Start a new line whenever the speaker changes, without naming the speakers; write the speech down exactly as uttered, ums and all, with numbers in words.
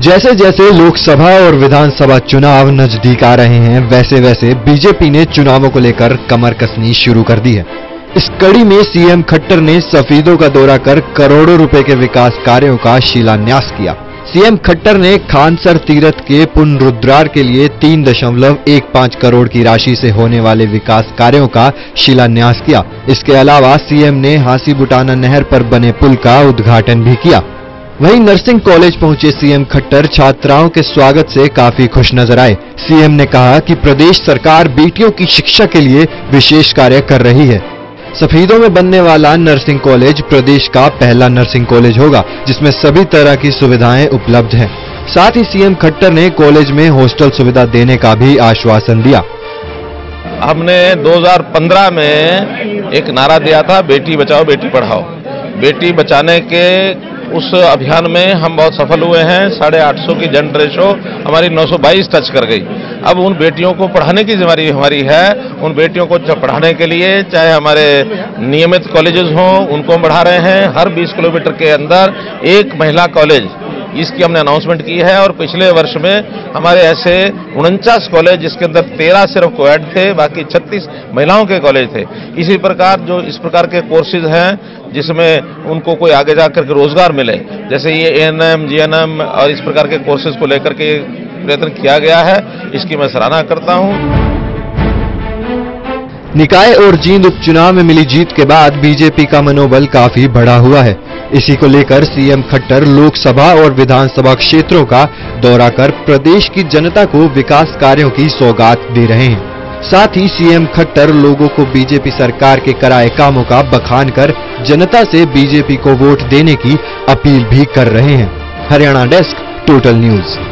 जैसे जैसे लोकसभा और विधानसभा चुनाव नजदीक आ रहे हैं, वैसे वैसे बीजेपी ने चुनावों को लेकर कमर कसनी शुरू कर दी है। इस कड़ी में सीएम खट्टर ने सफीदों का दौरा कर करोड़ों रुपए के विकास कार्यों का शिलान्यास किया। सीएम खट्टर ने खानसर तीरथ के पुनरुद्धार के लिए तीन दशमलव एक पाँच करोड़ की राशि से होने वाले विकास कार्यों का शिलान्यास किया। इसके अलावा सीएम ने हांसी बुटाना नहर पर बने पुल का उद्घाटन भी किया। वहीं नर्सिंग कॉलेज पहुंचे सीएम खट्टर छात्राओं के स्वागत से काफी खुश नजर आए। सीएम ने कहा कि प्रदेश सरकार बेटियों की शिक्षा के लिए विशेष कार्य कर रही है। सफीदों में बनने वाला नर्सिंग कॉलेज प्रदेश का पहला नर्सिंग कॉलेज होगा, जिसमें सभी तरह की सुविधाएं उपलब्ध हैं। साथ ही सीएम खट्टर ने कॉलेज में हॉस्टल सुविधा देने का भी आश्वासन दिया।
हमने दो हज़ार पंद्रह में एक नारा दिया था, बेटी बचाओ बेटी पढ़ाओ। बेटी बचाने के उस अभियान में हम बहुत सफल हुए हैं। साढ़े आठ सौ की जेंडर रेशो हमारी नौ सौ बाईस टच कर गई। अब उन बेटियों को पढ़ाने की जिम्मेदारी हमारी है। उन बेटियों को पढ़ाने के लिए चाहे हमारे नियमित कॉलेजेस हों, उनको हम बढ़ा रहे हैं। हर बीस किलोमीटर के अंदर एक महिला कॉलेज, इसकी हमने अनाउंसमेंट की है। और पिछले वर्ष में हमारे ऐसे उनचास कॉलेज, जिसके अंदर तेरह सिर्फ कोएड थे, बाकी छत्तीस महिलाओं के कॉलेज थे। इसी प्रकार जो इस प्रकार के कोर्सेज हैं जिसमें उनको कोई आगे जाकर के रोजगार मिले, जैसे ये एएनएम, जीएनएम और इस प्रकार के कोर्सेज को लेकर के प्रयत्न किया गया है, इसकी मैं सराहना करता हूं।
निकाय और जींद उपचुनाव में मिली जीत के बाद बीजेपी का मनोबल काफी बढ़ा हुआ है। इसी को लेकर सीएम खट्टर लोकसभा और विधानसभा क्षेत्रों का दौरा कर प्रदेश की जनता को विकास कार्यों की सौगात दे रहे हैं। साथ ही सीएम खट्टर लोगों को बीजेपी सरकार के कराए कामों का बखान कर जनता से बीजेपी को वोट देने की अपील भी कर रहे हैं। Haryana desk, total news.